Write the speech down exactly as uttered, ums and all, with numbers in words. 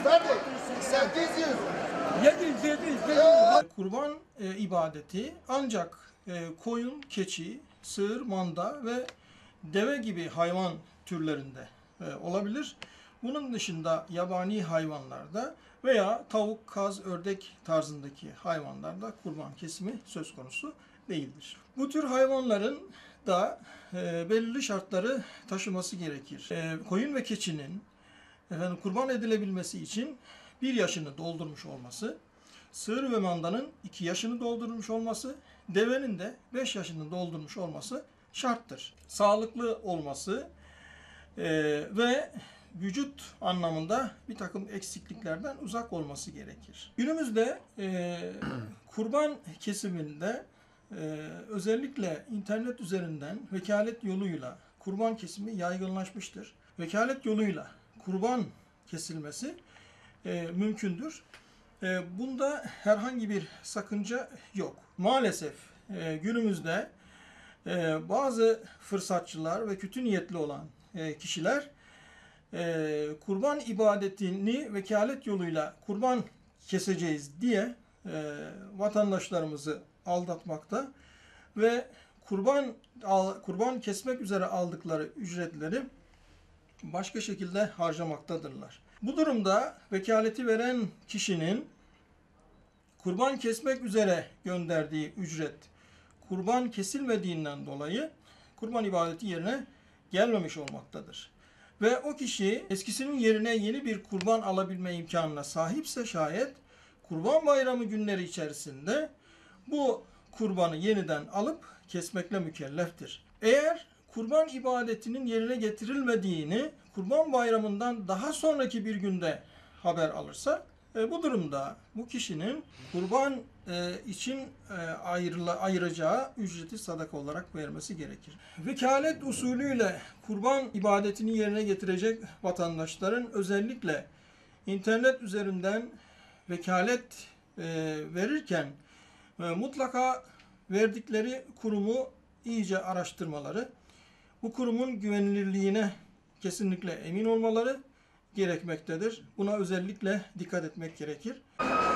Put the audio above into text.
Ferdi, sekiz yüz. yedi yüz, yedi yüz, yedi yüz. Kurban e, ibadeti ancak e, koyun, keçi, sığır, manda ve deve gibi hayvan türlerinde e, olabilir. Bunun dışında yabani hayvanlarda veya tavuk, kaz, ördek tarzındaki hayvanlarda kurban kesimi söz konusu değildir. Bu tür hayvanların da e, belirli şartları taşıması gerekir. E, koyun ve keçinin efendim kurban edilebilmesi için bir yaşını doldurmuş olması, sığır ve mandanın iki yaşını doldurmuş olması, devenin de beş yaşını doldurmuş olması şarttır. Sağlıklı olması e, ve vücut anlamında bir takım eksikliklerden uzak olması gerekir. Günümüzde e, kurban kesiminde e, özellikle internet üzerinden vekalet yoluyla kurban kesimi yaygınlaşmıştır. Vekalet yoluyla kurban kesilmesi e, mümkündür. E, bunda herhangi bir sakınca yok. Maalesef e, günümüzde e, bazı fırsatçılar ve kötü niyetli olan e, kişiler e, kurban ibadetini vekalet yoluyla kurban keseceğiz diye e, vatandaşlarımızı aldatmakta ve kurban al, kurban kesmek üzere aldıkları ücretleri başka şekilde harcamaktadırlar. Bu durumda vekaleti veren kişinin kurban kesmek üzere gönderdiği ücret kurban kesilmediğinden dolayı kurban ibadeti yerine gelmemiş olmaktadır. Ve o kişi eskisinin yerine yeni bir kurban alabilme imkanına sahipse şayet kurban bayramı günleri içerisinde bu kurbanı yeniden alıp kesmekle mükelleftir. Eğer kurban ibadetinin yerine getirilmediğini kurban bayramından daha sonraki bir günde haber alırsa e, bu durumda bu kişinin kurban e, için e, ayrıla, ayıracağı ücreti sadaka olarak vermesi gerekir. Vekalet usulüyle kurban ibadetini yerine getirecek vatandaşların özellikle internet üzerinden vekalet e, verirken e, mutlaka verdikleri kurumu iyice araştırmaları, bu kurumun güvenilirliğine kesinlikle emin olmaları gerekmektedir. Buna özellikle dikkat etmek gerekir.